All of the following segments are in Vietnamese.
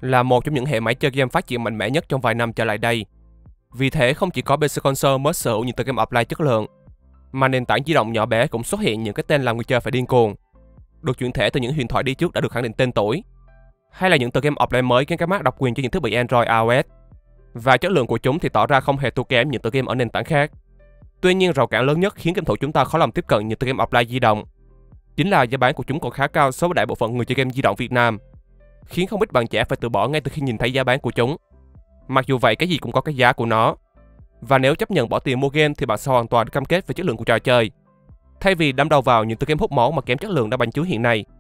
là một trong những hệ máy chơi game phát triển mạnh mẽ nhất trong vài năm trở lại đây. Vì thế, không chỉ có PC console mới sở hữu những tựa game offline chất lượng, mà nền tảng di động nhỏ bé cũng xuất hiện những cái tên làm người chơi phải điên cuồng, được chuyển thể từ những huyền thoại đi trước đã được khẳng định tên tuổi, hay là những tựa game offline mới gắn các mác độc quyền cho những thiết bị Android iOS, và chất lượng của chúng thì tỏ ra không hề thua kém những tựa game ở nền tảng khác. Tuy nhiên, rào cản lớn nhất khiến game thủ chúng ta khó lòng tiếp cận những tựa game offline di động chính là giá bán của chúng còn khá cao so với đại bộ phận người chơi game di động Việt Nam, khiến không ít bạn trẻ phải từ bỏ ngay từ khi nhìn thấy giá bán của chúng. Mặc dù vậy, cái gì cũng có cái giá của nó, và nếu chấp nhận bỏ tiền mua game thì bạn sẽ hoàn toàn cam kết về chất lượng của trò chơi, thay vì đâm đầu vào những tựa game hút máu mà kém chất lượng đã bành trướng hiện nay.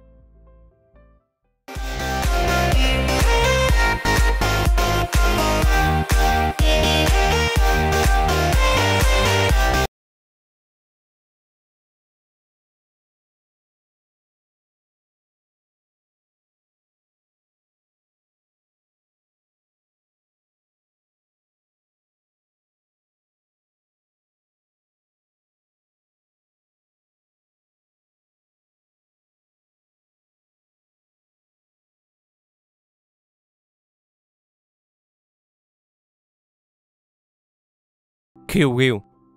Kill Wheel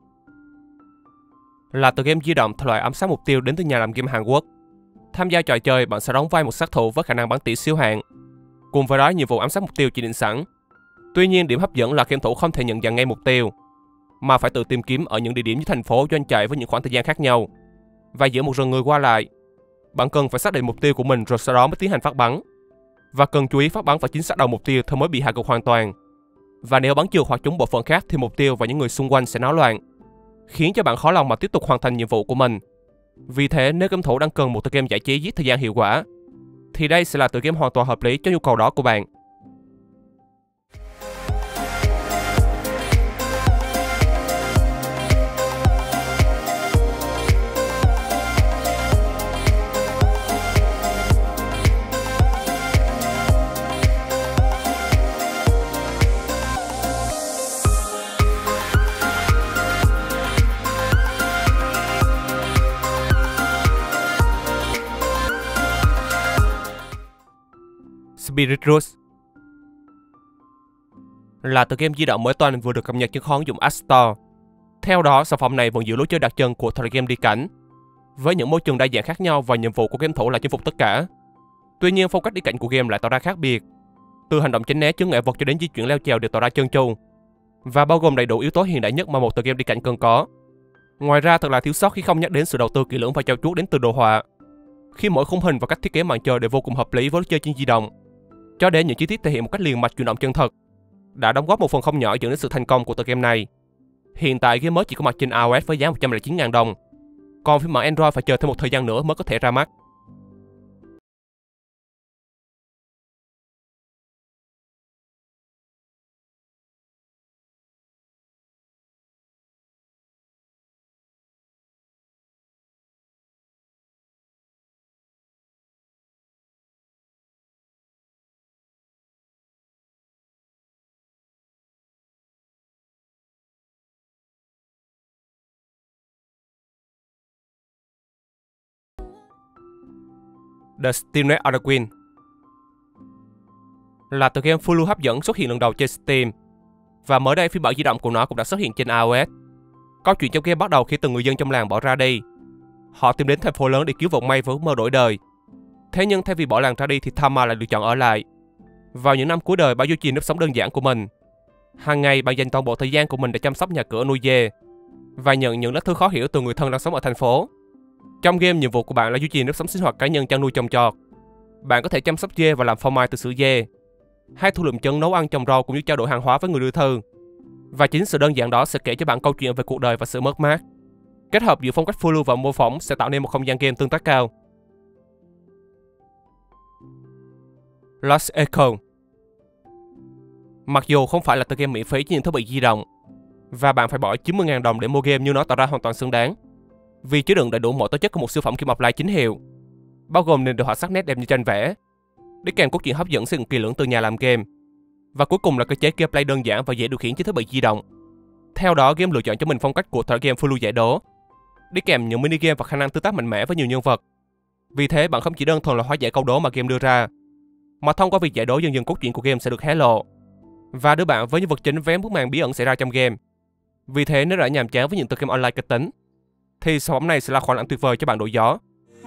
là tựa game di động thể loại ám sát mục tiêu đến từ nhà làm game Hàn Quốc. Tham gia trò chơi, bạn sẽ đóng vai một sát thủ với khả năng bắn tỉa siêu hạn, cùng với đó nhiệm vụ ám sát mục tiêu chỉ định sẵn. Tuy nhiên, điểm hấp dẫn là game thủ không thể nhận dạng ngay mục tiêu, mà phải tự tìm kiếm ở những địa điểm như thành phố, doanh trại với những khoảng thời gian khác nhau, và giữa một rừng người qua lại. Bạn cần phải xác định mục tiêu của mình rồi sau đó mới tiến hành phát bắn, và cần chú ý phát bắn vào chính xác đầu mục tiêu thì mới bị hạ gục hoàn toàn. Và nếu bắn trượt hoặc trúng bộ phận khác thì mục tiêu và những người xung quanh sẽ náo loạn, khiến cho bạn khó lòng mà tiếp tục hoàn thành nhiệm vụ của mình. Vì thế, nếu game thủ đang cần một tựa game giải trí giết thời gian hiệu quả, thì đây sẽ là tựa game hoàn toàn hợp lý cho nhu cầu đó của bạn. Spirit Rush là tựa game di động mới toanh vừa được cập nhật trên kho ứng dụng App Store. Theo đó, sản phẩm này vẫn giữ lối chơi đặc trưng của thời game đi cảnh, với những môi trường đa dạng khác nhau và nhiệm vụ của game thủ là chinh phục tất cả. Tuy nhiên, phong cách đi cảnh của game lại tỏ ra khác biệt, từ hành động tránh né chướng ngại vật cho đến di chuyển leo trèo đều tỏ ra trơn tru, và bao gồm đầy đủ yếu tố hiện đại nhất mà một tựa game đi cảnh cần có. Ngoài ra, thật là thiếu sót khi không nhắc đến sự đầu tư kỹ lưỡng và trau chuốt đến từ đồ họa, khi mỗi khung hình và cách thiết kế màn chơi đều vô cùng hợp lý với lối chơi trên di động, cho đến những chi tiết thể hiện một cách liền mạch chuyển động chân thật, đã đóng góp một phần không nhỏ dẫn đến sự thành công của tựa game này. Hiện tại, game mới chỉ có mặt trên iOS với giá 109.000 đồng, còn phiên bản Android phải chờ thêm một thời gian nữa mới có thể ra mắt. The Steamnet Other Queen là tựa game full hấp dẫn xuất hiện lần đầu trên Steam, và mới đây phiên bản di động của nó cũng đã xuất hiện trên iOS. Câu chuyện trong game bắt đầu khi từng người dân trong làng bỏ ra đi. Họ tìm đến thành phố lớn để cứu vận may với ước mơ đổi đời. Thế nhưng thay vì bỏ làng ra đi thì Tama lại lựa chọn ở lại. Vào những năm cuối đời, bạn duy trì nếp sống đơn giản của mình. Hàng ngày, bạn dành toàn bộ thời gian của mình để chăm sóc nhà cửa, nuôi dê, và nhận những lá thư khó hiểu từ người thân đang sống ở thành phố. Trong game, nhiệm vụ của bạn là duy trì nếp sống sinh hoạt cá nhân, chăn nuôi trồng trọt. Bạn có thể chăm sóc dê và làm phô mai từ sữa dê, hay thu lượm trứng, nấu ăn, trồng rau cũng như trao đổi hàng hóa với người đưa thư. Và chính sự đơn giản đó sẽ kể cho bạn câu chuyện về cuộc đời và sự mất mát. Kết hợp giữa phong cách phiêu lưu và mô phỏng sẽ tạo nên một không gian game tương tác cao. Lost Echo mặc dù không phải là tựa game miễn phí trên những thiết bị di động, và bạn phải bỏ 90.000 đồng để mua game, nhưng nó tỏ ra hoàn toàn xứng đáng, vì chứa đựng đầy đủ mọi tố chất của một siêu phẩm game offline chính hiệu, bao gồm nền đồ họa sắc nét đẹp như tranh vẽ, đi kèm cốt truyện hấp dẫn xây dựng kỳ lưỡng từ nhà làm game, và cuối cùng là cơ chế gameplay đơn giản và dễ điều khiển trên thiết bị di động. Theo đó, game lựa chọn cho mình phong cách của tựa game full lưu giải đố, đi kèm những mini game và khả năng tương tác mạnh mẽ với nhiều nhân vật. Vì thế, bạn không chỉ đơn thuần là hóa giải câu đố mà game đưa ra, mà thông qua việc giải đố dần dần cốt truyện của game sẽ được hé lộ và đưa bạn với nhân vật chính vén bức màn bí ẩn xảy ra trong game. Vì thế nếu đã nhàm chán với những tựa game online kịch tính thì sản phẩm này sẽ là khoản lãng tuyệt vời cho bạn đổi gió.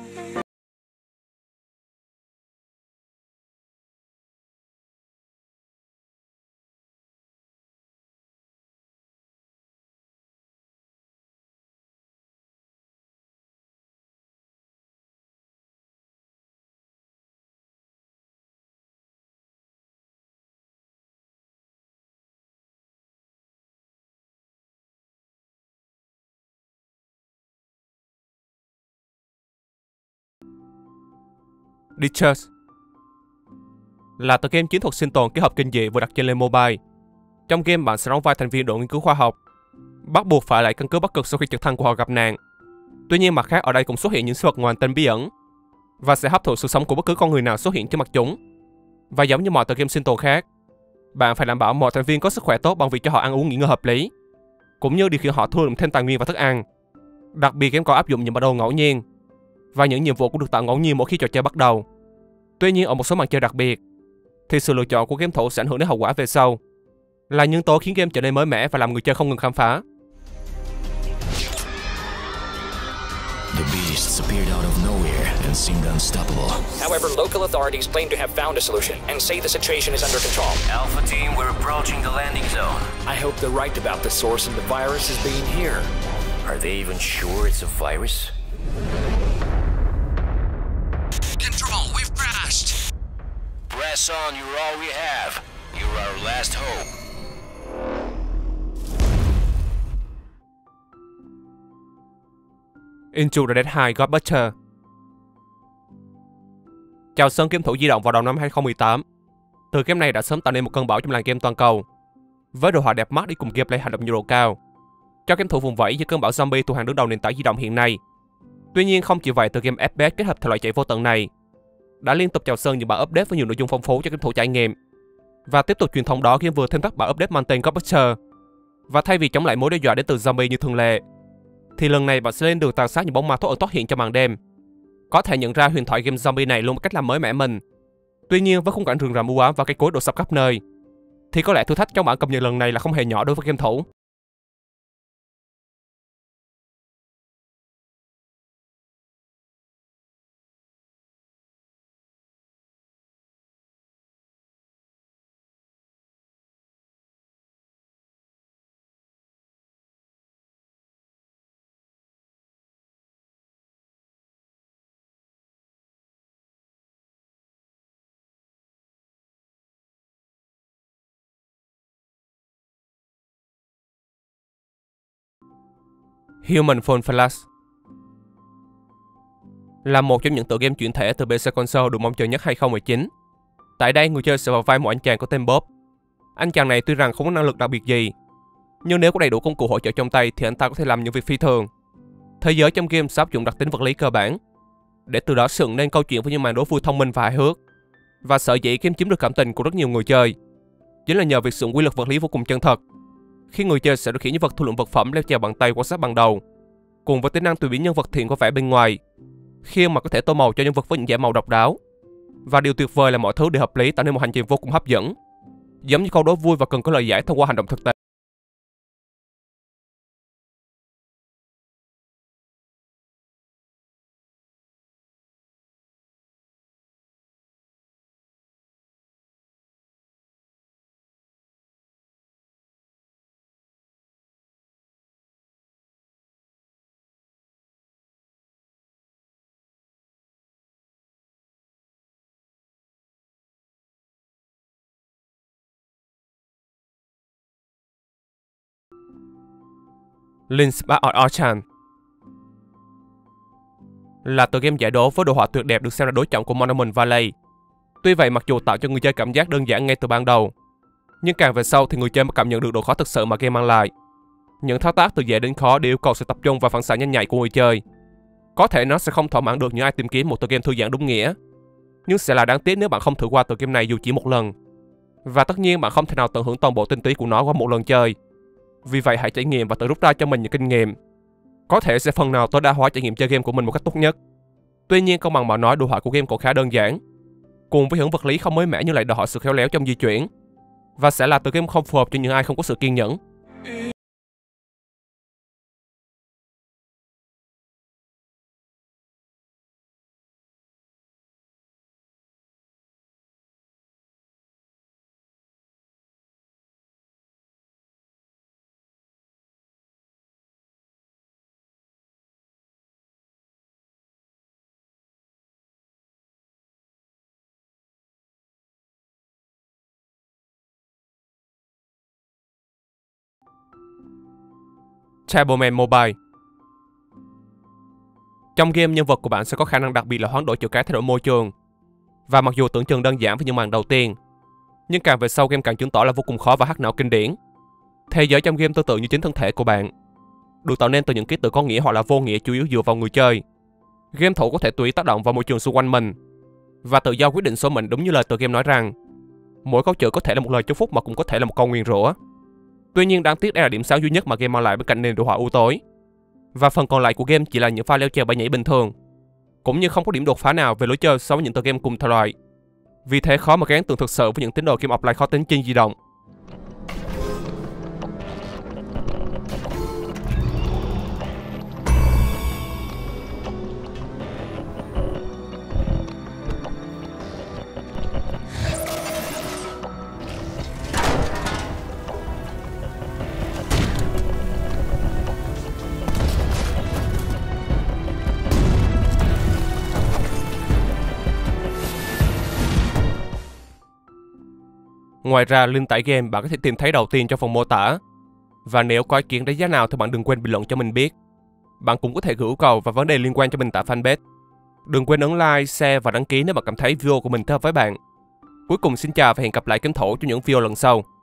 Ditches là tựa game chiến thuật sinh tồn kết hợp kinh dị vừa đặt trên lên mobile. Trong game bạn sẽ đóng vai thành viên đội nghiên cứu khoa học, bắt buộc phải lại căn cứ Bắc Cực sau khi trực thăng của họ gặp nạn. Tuy nhiên mặt khác ở đây cũng xuất hiện những sinh vật ngoài hành tinh bí ẩn và sẽ hấp thụ sự sống của bất cứ con người nào xuất hiện trước mặt chúng. Và giống như mọi tựa game sinh tồn khác, bạn phải đảm bảo mọi thành viên có sức khỏe tốt bằng việc cho họ ăn uống nghỉ ngơi hợp lý, cũng như điều khiển họ thu lượm thêm tài nguyên và thức ăn. Đặc biệt game còn áp dụng những bản đồ ngẫu nhiên và những nhiệm vụ cũng được tạo ngẫu nhiên mỗi khi trò chơi bắt đầu. Tuy nhiên ở một số màn chơi đặc biệt thì sự lựa chọn của game thủ sẽ ảnh hưởng đến hậu quả về sau, là nhân tố khiến game trở nên mới mẻ và làm người chơi không ngừng khám phá. The beasts appeared out of nowhere and seemed unstoppable. However, local authorities claim to have found a solution and say the situation is under control. Alpha team, we're approaching the landing zone. I hope they're right about the source of the virus is being here. Are they even sure it's a virus? Control, we've crashed! Press on, you're all we have. You're our last hope. Into the Dead 2 Ghostbusters. Chào sân game thủ di động vào đầu năm 2018. Từ game này đã sớm tạo nên một cơn bão trong làng game toàn cầu, với đồ họa đẹp mắt đi cùng gameplay hành động nhiệt độ cao, cho game thủ vùng vẫy với cơn bão zombie thuộc hàng đứng đầu nền tảng di động hiện nay. Tuy nhiên không chỉ vậy, từ game FPS kết hợp thể loại chạy vô tận này đã liên tục chào sân những bản update với nhiều nội dung phong phú cho game thủ trải nghiệm. Và tiếp tục truyền thống đó, game vừa thêm các bản update mang tên Ghostbusters. Và thay vì chống lại mối đe dọa đến từ zombie như thường lệ, thì lần này bạn sẽ lên đường tàn sát những bóng ma thoát ẩn thoát hiện trong màn đêm. Có thể nhận ra huyền thoại game zombie này luôn một cách làm mới mẻ mình. Tuy nhiên với khung cảnh rừng rậm u ám và cây cối đổ sập khắp nơi, thì có lẽ thử thách trong bản cập nhật lần này là không hề nhỏ đối với game thủ. Human Fall Flash là một trong những tựa game chuyển thể từ PC console được mong chờ nhất 2019. Tại đây, người chơi sẽ vào vai một anh chàng có tên Bob. Anh chàng này tuy rằng không có năng lực đặc biệt gì, nhưng nếu có đầy đủ công cụ hỗ trợ trong tay thì anh ta có thể làm những việc phi thường. Thế giới trong game sẽ áp dụng đặc tính vật lý cơ bản, để từ đó dựng nên câu chuyện với những màn đố vui thông minh và hài hước. Và sở dĩ game chiếm được cảm tình của rất nhiều người chơi chính là nhờ việc sử dụng quy luật vật lý vô cùng chân thật, khi người chơi sẽ được khiến nhân vật thu lượm vật phẩm leo trèo bằng tay quan sát ban đầu, cùng với tính năng tùy biến nhân vật thiện có vẻ bên ngoài, khi mà có thể tô màu cho nhân vật với những vẻ màu độc đáo. Và điều tuyệt vời là mọi thứ đều hợp lý, tạo nên một hành trình vô cùng hấp dẫn, giống như câu đố vui và cần có lời giải thông qua hành động thực tế. Link's Awakening Orchard là tựa game giải đố với đồ họa tuyệt đẹp được xem là đối trọng của Monument Valley. Tuy vậy, mặc dù tạo cho người chơi cảm giác đơn giản ngay từ ban đầu, nhưng càng về sau thì người chơi mới cảm nhận được độ khó thực sự mà game mang lại. Những thao tác từ dễ đến khó đều yêu cầu sự tập trung và phản xạ nhanh nhạy của người chơi. Có thể nó sẽ không thỏa mãn được những ai tìm kiếm một tựa game thư giãn đúng nghĩa, nhưng sẽ là đáng tiếc nếu bạn không thử qua tựa game này dù chỉ một lần. Và tất nhiên bạn không thể nào tận hưởng toàn bộ tinh túy của nó qua một lần chơi. Vì vậy hãy trải nghiệm và tự rút ra cho mình những kinh nghiệm, có thể sẽ phần nào tối đa hóa trải nghiệm chơi game của mình một cách tốt nhất. Tuy nhiên công bằng mà nói, đồ họa của game còn khá đơn giản, cùng với những vật lý không mới mẻ nhưng lại đòi hỏi sự khéo léo trong di chuyển, và sẽ là tựa game không phù hợp cho những ai không có sự kiên nhẫn. Tableman Mobile. Trong game, nhân vật của bạn sẽ có khả năng đặc biệt là hoán đổi chiều cái thay đổi môi trường. Và mặc dù tưởng chừng đơn giản với những màn đầu tiên, nhưng càng về sau game càng chứng tỏ là vô cùng khó và hack não kinh điển. Thế giới trong game tương tự như chính thân thể của bạn, được tạo nên từ những ký tự có nghĩa hoặc là vô nghĩa chủ yếu dựa vào người chơi. Game thủ có thể tùy tác động vào môi trường xung quanh mình và tự do quyết định số mệnh, đúng như lời tựa game nói rằng mỗi câu chữ có thể là một lời chúc phúc mà cũng có thể là một câu nguyền rủa. Tuy nhiên đáng tiếc đây là điểm sáng duy nhất mà game mang lại bên cạnh nền đồ họa u tối. Và phần còn lại của game chỉ là những pha leo trèo bay nhảy bình thường, cũng như không có điểm đột phá nào về lối chơi so với những tựa game cùng thời loại. Vì thế khó mà gán tưởng thực sự với những tín đồ game offline khó tính trên di động. Ngoài ra, link tải game bạn có thể tìm thấy đầu tiên trong phần mô tả. Và nếu có ý kiến đánh giá nào thì bạn đừng quên bình luận cho mình biết. Bạn cũng có thể gửi yêu cầu và vấn đề liên quan cho mình tại fanpage. Đừng quên ấn like, share và đăng ký nếu bạn cảm thấy video của mình thích hợp với bạn. Cuối cùng xin chào và hẹn gặp lại game thủ trong những video lần sau.